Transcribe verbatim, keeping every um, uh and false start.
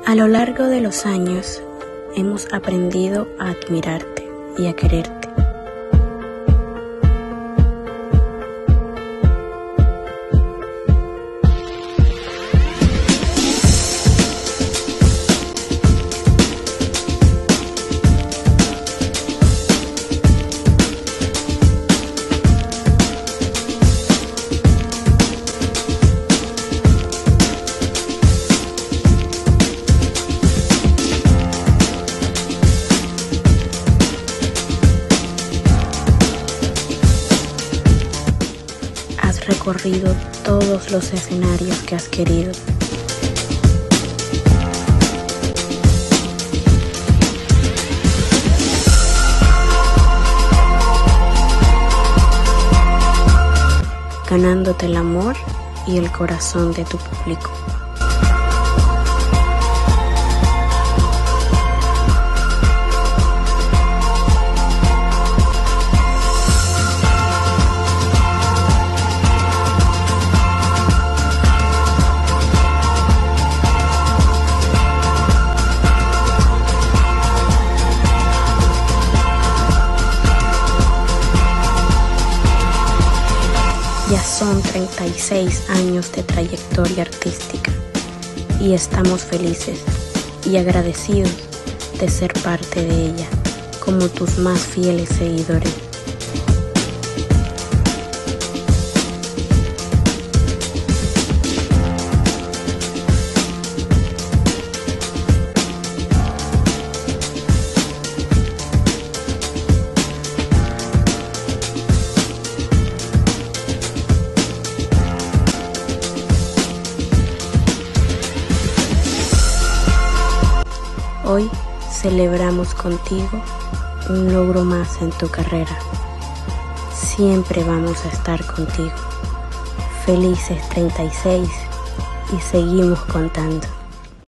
A lo largo de los años hemos aprendido a admirarte y a quererte. Has recorrido todos los escenarios que has querido. Ganándote el amor y el corazón de tu público. Ya son treinta y seis años de trayectoria artística y estamos felices y agradecidos de ser parte de ella como tus más fieles seguidores. Hoy celebramos contigo un logro más en tu carrera. Siempre vamos a estar contigo. Felices treinta y seis y seguimos contando.